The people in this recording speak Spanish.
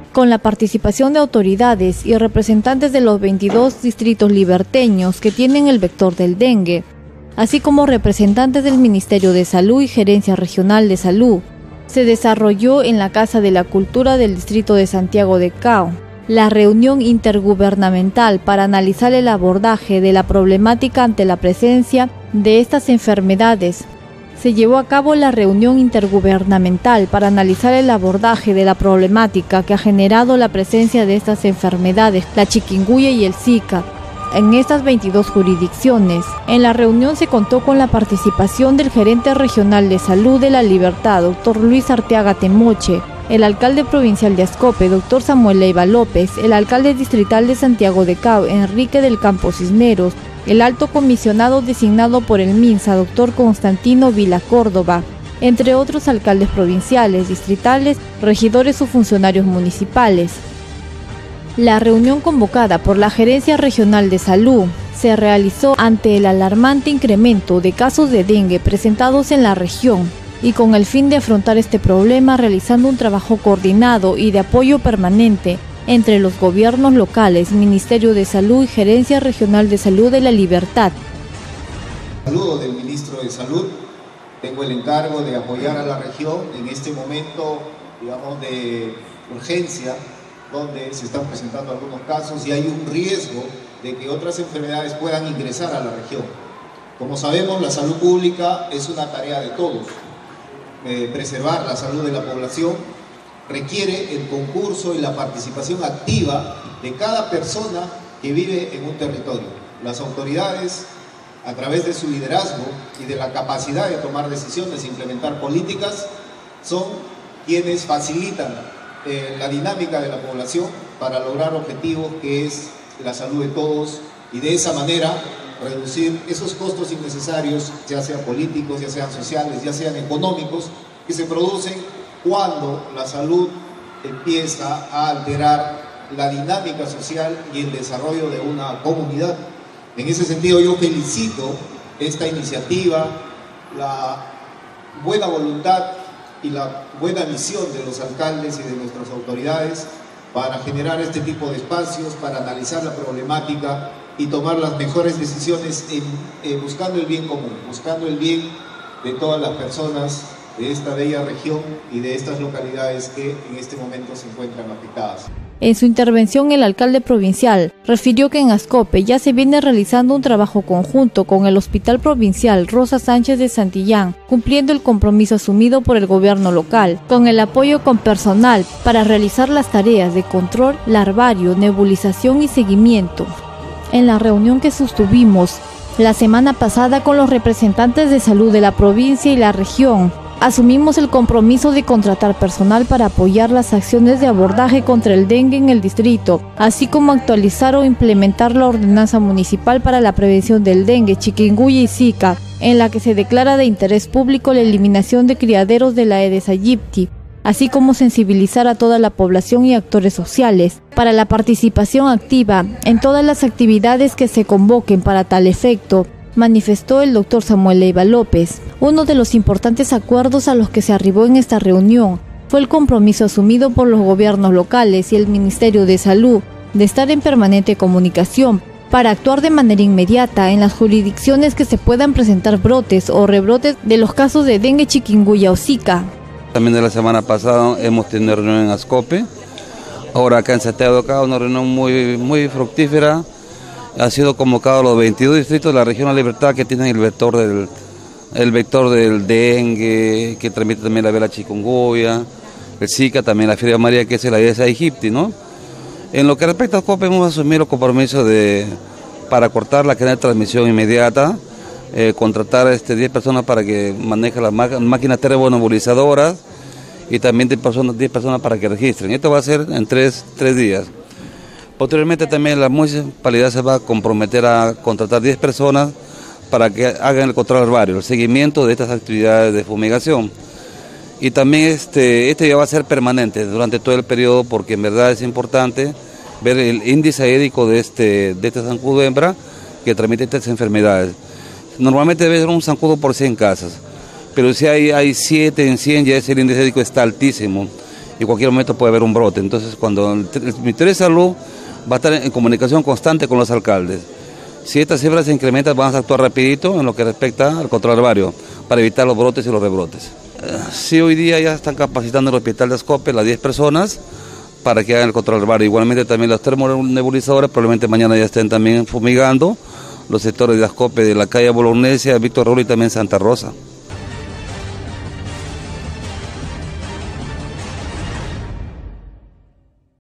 con la participación de autoridades y representantes de los 22 distritos liberteños que tienen el vector del dengue, así como representantes del Ministerio de Salud y Gerencia Regional de Salud. Se desarrolló en la Casa de la Cultura del Distrito de Santiago de Cao la reunión intergubernamental para analizar el abordaje de la problemática ante la presencia de estas enfermedades. Se llevó a cabo la reunión intergubernamental para analizar el abordaje de la problemática que ha generado la presencia de estas enfermedades, la chikungunya y el Zika, en estas 22 jurisdicciones. En la reunión se contó con la participación del gerente regional de salud de La Libertad, doctor Luis Arteaga Temoche, el alcalde provincial de Ascope, doctor Samuel Leiva López, el alcalde distrital de Santiago de Cao, Enrique del Campo Cisneros, el alto comisionado designado por el MINSA, doctor Constantino Vila Córdoba, entre otros alcaldes provinciales, distritales, regidores o funcionarios municipales. La reunión convocada por la Gerencia Regional de Salud se realizó ante el alarmante incremento de casos de dengue presentados en la región y con el fin de afrontar este problema realizando un trabajo coordinado y de apoyo permanente entre los gobiernos locales, Ministerio de Salud y Gerencia Regional de Salud de La Libertad. Saludo del Ministro de Salud. Tengo el encargo de apoyar a la región en este momento, digamos, de urgencia, donde se están presentando algunos casos y hay un riesgo de que otras enfermedades puedan ingresar a la región. Como sabemos, la salud pública es una tarea de todos. Preservar la salud de la población requiere el concurso y la participación activa de cada persona que vive en un territorio. Las autoridades, a través de su liderazgo y de la capacidad de tomar decisiones e implementar políticas, son quienes facilitan la dinámica de la población para lograr objetivos que es la salud de todos y de esa manera reducir esos costos innecesarios, ya sean políticos, ya sean sociales, ya sean económicos, que se producen cuando la salud empieza a alterar la dinámica social y el desarrollo de una comunidad. En ese sentido yo felicito esta iniciativa, la buena voluntad y la buena visión de los alcaldes y de nuestras autoridades para generar este tipo de espacios, para analizar la problemática y tomar las mejores decisiones buscando el bien común, buscando el bien de todas las personas de esta bella región y de estas localidades que en este momento se encuentran afectadas. En su intervención, el alcalde provincial refirió que en Ascope ya se viene realizando un trabajo conjunto con el Hospital Provincial Rosa Sánchez de Santillán, cumpliendo el compromiso asumido por el gobierno local, con el apoyo con personal para realizar las tareas de control larvario, nebulización y seguimiento. En la reunión que sostuvimos la semana pasada con los representantes de salud de la provincia y la región, asumimos el compromiso de contratar personal para apoyar las acciones de abordaje contra el dengue en el distrito, así como actualizar o implementar la ordenanza municipal para la prevención del dengue, chikungunya y Zika, en la que se declara de interés público la eliminación de criaderos de la Aedes aegypti, así como sensibilizar a toda la población y actores sociales para la participación activa en todas las actividades que se convoquen para tal efecto, manifestó el doctor Samuel Leiva López. Uno de los importantes acuerdos a los que se arribó en esta reunión fue el compromiso asumido por los gobiernos locales y el Ministerio de Salud de estar en permanente comunicación para actuar de manera inmediata en las jurisdicciones que se puedan presentar brotes o rebrotes de los casos de dengue, chikungunya o Zika. También de la semana pasada hemos tenido reunión en Ascope, ahora acá en Santiago de Cao, una reunión muy fructífera. Ha sido convocado a los 22 distritos de la región de La Libertad que tienen el vector del dengue, que transmite también la vela chikungunya, el Zika, también la fiebre amarilla que es la Aedes aegypti, ¿no? En lo que respecta a COPE hemos asumido el compromiso para cortar la cadena de transmisión inmediata, contratar 10 personas para que manejen las máquinas termonebulizadoras y también 10 personas para que registren. Esto va a ser en tres días. Posteriormente también la municipalidad se va a comprometer a contratar 10 personas para que hagan el control larvario, el seguimiento de estas actividades de fumigación. Y también este ya va a ser permanente durante todo el periodo porque en verdad es importante ver el índice aédico de este zancudo hembra que transmite estas enfermedades. Normalmente debe ser un zancudo por 100 casas, pero si hay 7 en 100 ya el índice aédico está altísimo. y en cualquier momento puede haber un brote. Entonces, cuando el Ministerio de Salud va a estar en comunicación constante con los alcaldes. Si estas cifras se incrementan, vamos a actuar rapidito en lo que respecta al control herbario para evitar los brotes y los rebrotes. Sí, hoy día ya están capacitando en el hospital de Ascope las 10 personas para que hagan el control herbario. Igualmente también los termonebulizadores probablemente mañana ya estén también fumigando los sectores de Ascope, de la calle Bolognesi, Víctor Robles y también Santa Rosa.